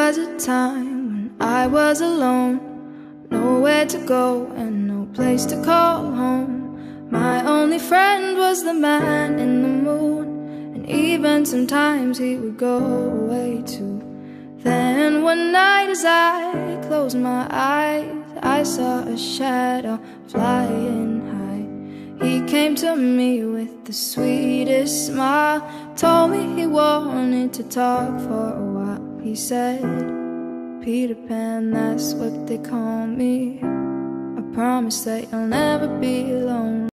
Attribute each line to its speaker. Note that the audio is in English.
Speaker 1: was a time when I was alone, nowhere to go and no place to call home. My only friend was the man in the moon, and even sometimes he would go away too. Then one night as I closed my eyes, I saw a shadow flying high. He came to me with the sweetest smile, told me he wanted to talk for a while. He said, "Peter Pan, that's what they call me. I promise that you'll never be alone."